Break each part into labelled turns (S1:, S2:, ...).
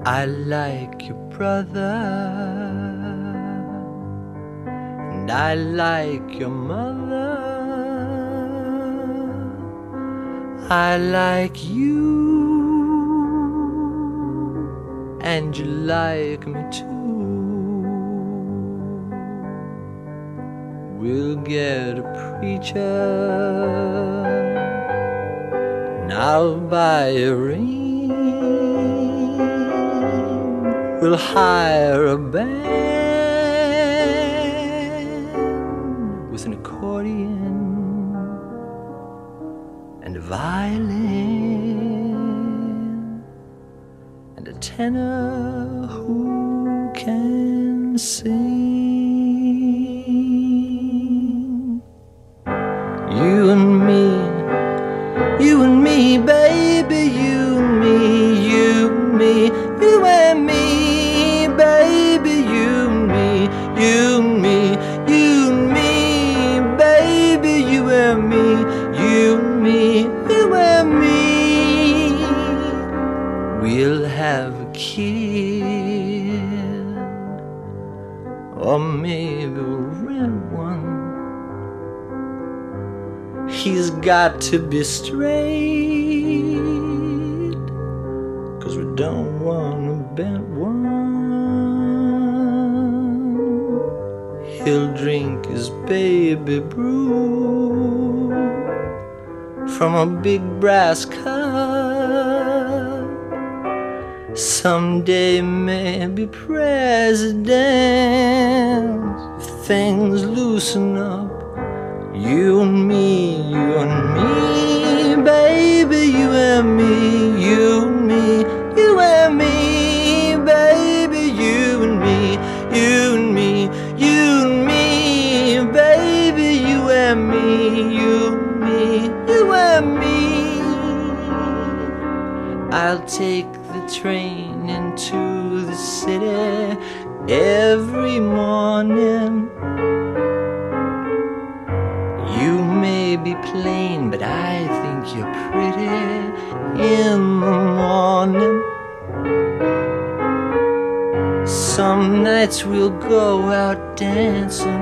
S1: I like your brother, and I like your mother. I like you, and you like me too. We'll get a preacher, and I'll buy a ring. We'll hire a band with an accordion and a violin and a tenor who can sing. You and me, baby, you and me, you and me, you and me, baby, you and me, you and me, you and me, baby, you and me, you and me, you and me. We'll have a kid, or maybe we'll rent one. He's got to be straight, 'cause we don't want a bent one. He'll drink his baby brew from a big brass cup. Someday maybe president, if things loosen up. You and me, baby, you and me, you and me, you and me, baby, you and me, you and me, you and me, baby, you and me, you and me, you and me. I'll take the train into the city every morning. You may be plain, but I think you're pretty in the morning. Some nights we'll go out dancing,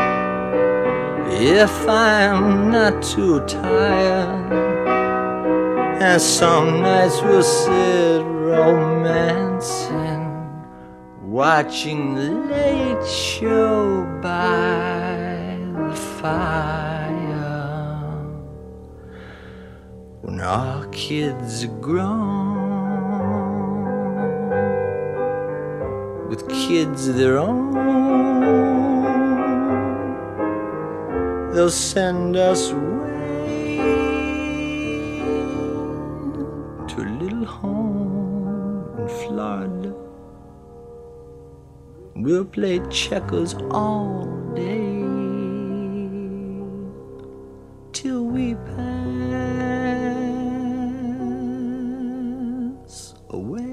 S1: if I'm not too tired. And some nights we'll sit romancing, watching the late show by the fire. When our kids are grown, with kids of their own, they'll send us away to a little home in Florida. We'll play checkers all day till we pass away.